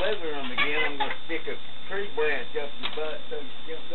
living room again, I'm going to stick a tree branch up your butt so you jump